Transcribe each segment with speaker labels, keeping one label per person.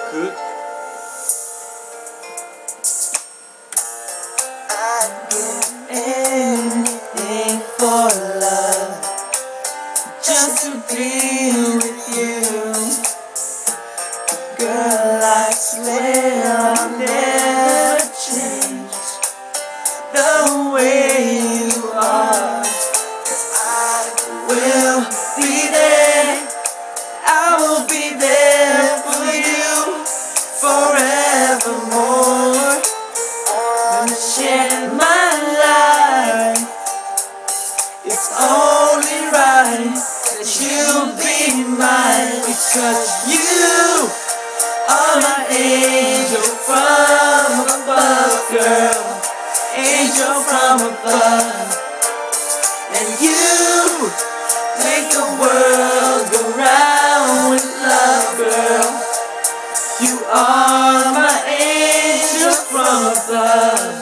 Speaker 1: Good.
Speaker 2: I'd give anything for love, just to be with you. Girl, I swear I'll never change the way you are. I will be there, I will be there for you forevermore. Gonna share my life. It's only right that you be mine, because you are my angel from above, girl. Angel from above. And you make the world go round with love, girl. You are my angel from above.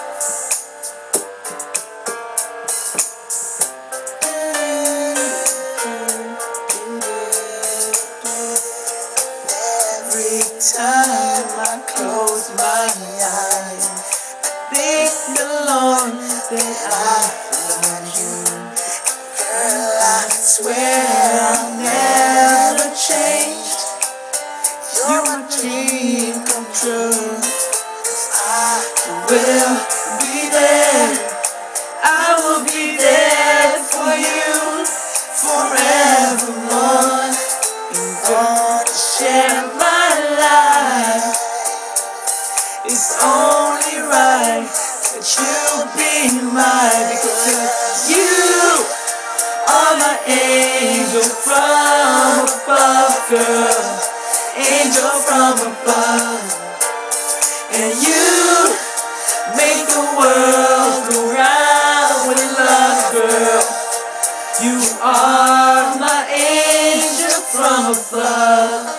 Speaker 2: Every time I close my eyes, I thank the Lord that I found you. Girl, I swear I'll never change. You're my dream come true. I will be there, I will be there for you forevermore. And gonna share my life. It's only right that you be mine, because you are my angel from above, girl. Angel from above. And you make the world go round with love, girl. You are my angel from above.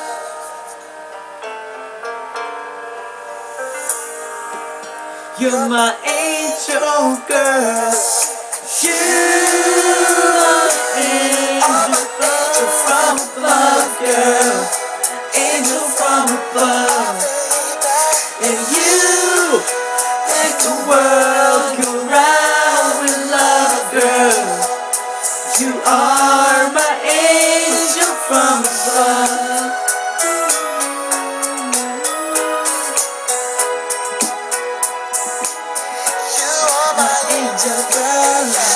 Speaker 2: You're my angel, girl. You're angel from above, girl. Angel from above. And you make the world go round with love, girl. You are my angel from above. You are my angel, girl.